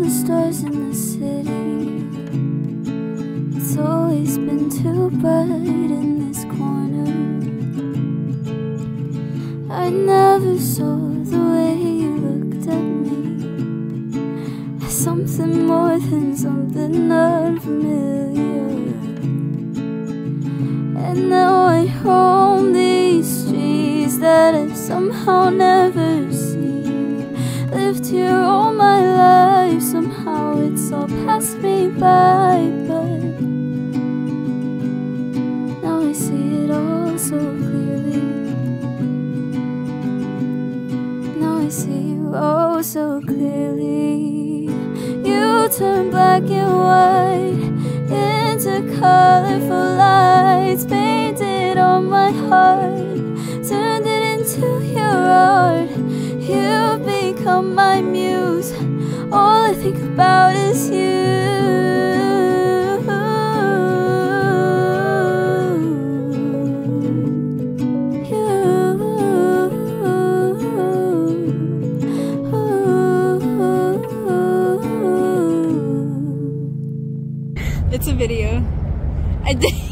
stars in the city. It's always been too bright in this corner. I never saw the way you looked at me as something more than something unfamiliar. And now I roam these streets that I've somehow never seen. Lived here all my life, somehow it's all passed me by. But now I see it all so clearly. Now I see you oh so clearly. You turn black and white into colorful lights, painted on my heart, turned it into your art. You've become my muse, all I think about is you. It's a video. I did.